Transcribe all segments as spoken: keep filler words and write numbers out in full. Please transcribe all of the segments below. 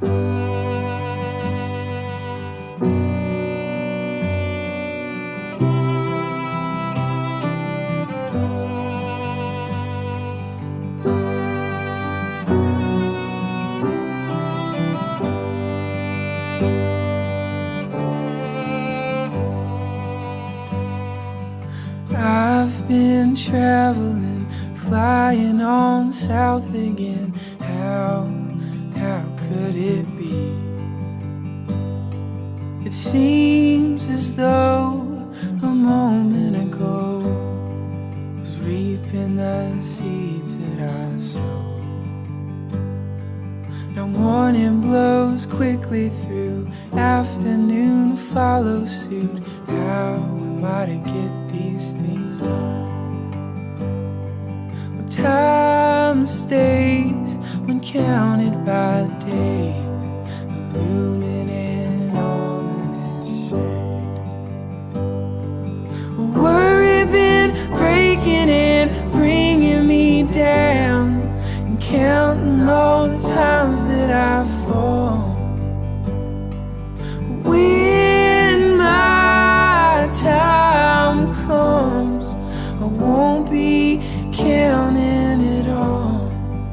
I've been traveling, flying on south again. How, how could it be? It seems as though a moment ago was reaping the seeds that I sowed. Now morning blows quickly through, afternoon follows suit. How am I to get these things done? Well, time stays when counted by days, illuminating ominous shade. Well, worry been breaking and bringing me down, and counting all the times that I fall. When my time comes, I won't be counting it all.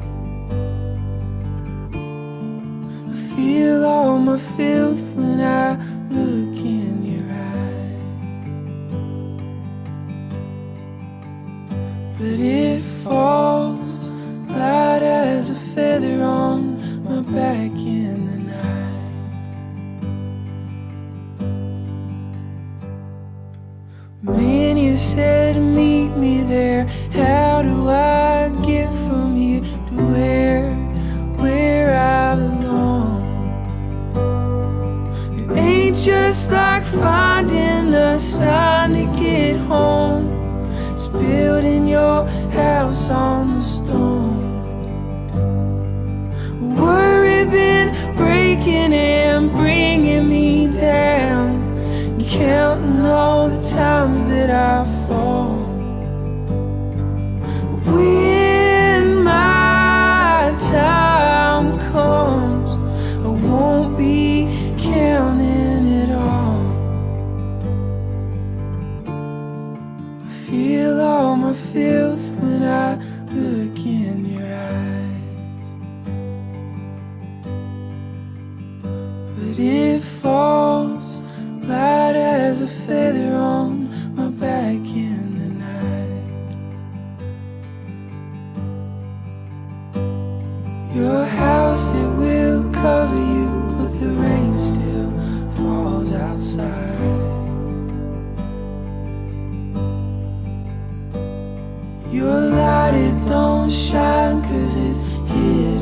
I feel all my filth when I look in your eyes, but it falls light as a feather on my back in the night. Many said meet me there. How do I get from here to where, where I belong? It ain't just like finding a sign to get home. It's building your house on the stone. Worry been breaking and bringing me down, and counting all the times that I fall. When my time comes, I won't be counting it all. I feel all my filth when I look in your eyes, but it falls light as a feather on my back in the night. Your house, it will cover you, but the rain still falls outside. Your light, it don't shine 'cause it's hidden